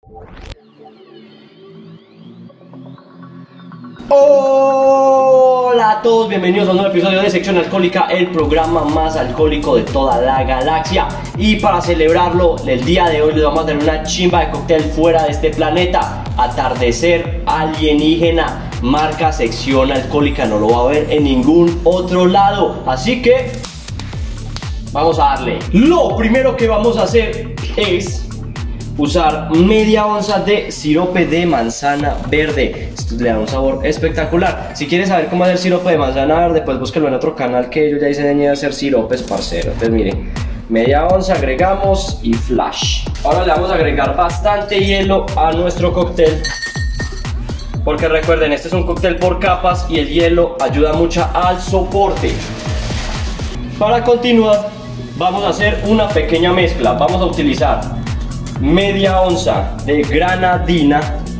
Hola a todos, bienvenidos a un nuevo episodio de Sección Alcohólica, el programa más alcohólico de toda la galaxia. Y para celebrarlo, el día de hoy les vamos a tener una chimba de cóctel fuera de este planeta. Atardecer alienígena, marca Sección Alcohólica, no lo va a ver en ningún otro lado. Así que vamos a darle. Lo primero que vamos a hacer es usar media onza de sirope de manzana verde. Esto le da un sabor espectacular. Si quieres saber cómo hacer sirope de manzana verde, pues búsquelo en otro canal que yo ya enseñé a hacer siropes, parcero. Entonces miren, media onza agregamos y flash. Ahora le vamos a agregar bastante hielo a nuestro cóctel, porque recuerden, este es un cóctel por capas y el hielo ayuda mucho al soporte. Para continuar, vamos a hacer una pequeña mezcla. Vamos a utilizar media onza de granadina,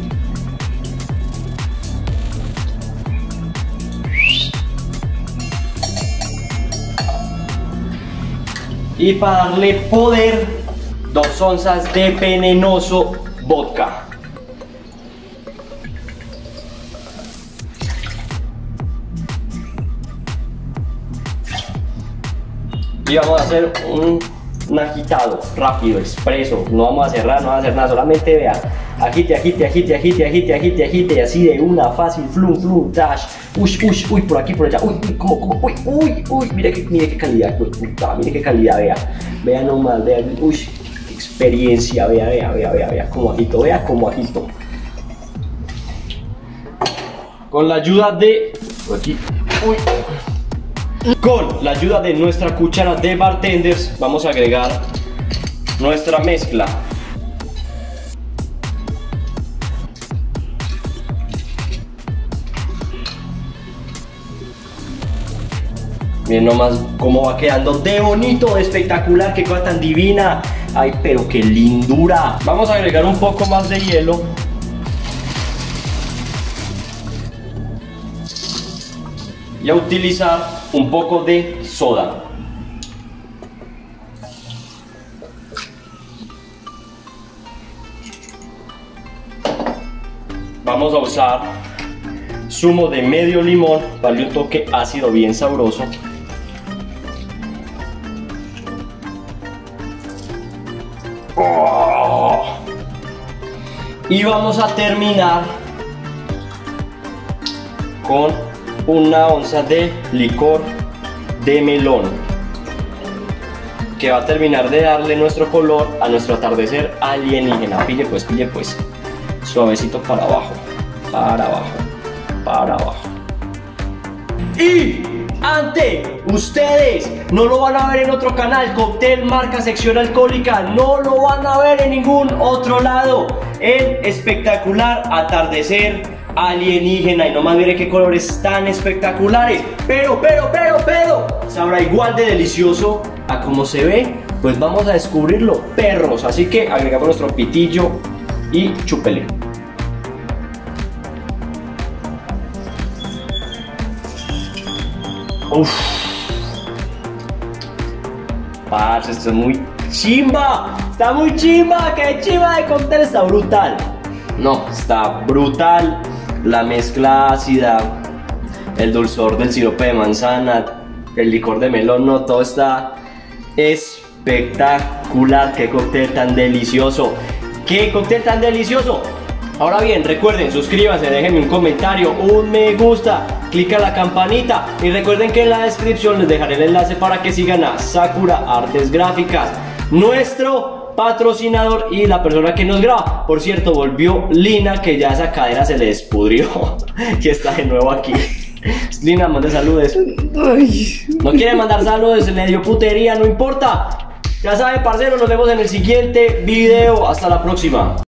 y para darle poder, 2 onzas de venenoso vodka. Y vamos a hacer un agitado rápido, expreso. No vamos a cerrar, no vamos a hacer nada, solamente vea, agite, agite, agite, agite, agite, agite, agite, y así de una, fácil, flum, flum, dash, uy, por aquí, por allá, uy, uy, mire qué calidad, puta, mire qué calidad, vea nomás, vea, uy, qué experiencia, vea, como agito, vea como agito. Con la ayuda de, por aquí, uy. Con la ayuda de nuestra cuchara de bartenders vamos a agregar nuestra mezcla. Miren nomás cómo va quedando de bonito, de espectacular, qué cosa tan divina. Ay, pero qué lindura. Vamos a agregar un poco más de hielo. Y a utilizar un poco de soda. Vamos a usar zumo de medio limón para darle un toque ácido bien sabroso. Oh. Y vamos a terminar con una onza de licor de melón, que va a terminar de darle nuestro color a nuestro atardecer alienígena. Pille pues, suavecito para abajo, para abajo, para abajo. Y ante ustedes, no lo van a ver en otro canal, cóctel marca Sección Alcohólica, no lo van a ver en ningún otro lado. El espectacular atardecer alienígena, y nomás mire qué colores tan espectaculares, pero sabrá igual de delicioso a como se ve. Pues vamos a descubrirlo, perros. Así que agregamos nuestro pitillo y chúpele. Uff, parce, esto es muy chimba, está muy chimba, qué chimba de cóctel, está brutal. No, está brutal. La mezcla ácida, el dulzor del sirope de manzana, el licor de melón, no, todo está espectacular. Qué cóctel tan delicioso, qué cóctel tan delicioso. Ahora bien, recuerden, suscríbanse, déjenme un comentario, un me gusta, clica la campanita y recuerden que en la descripción les dejaré el enlace para que sigan a Sakura Artes Gráficas, nuestro patrocinador y la persona que nos graba. Por cierto, volvió Lina, que ya esa cadera se le despudrió y está de nuevo aquí. Lina, mande saludos. No quiere mandar saludos, le dio putería, no importa. Ya saben, parceros, nos vemos en el siguiente video. Hasta la próxima.